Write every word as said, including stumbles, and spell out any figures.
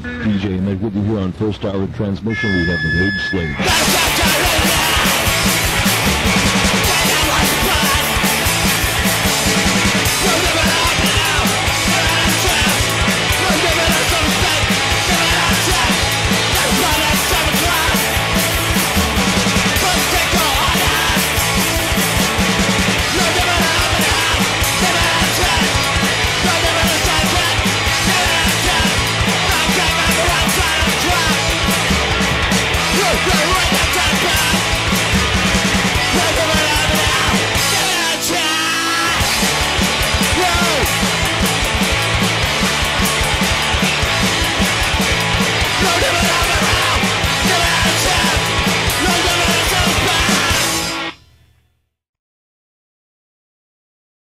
D J Emmett with you here on First Hour Transmission. We have the Wage Slave.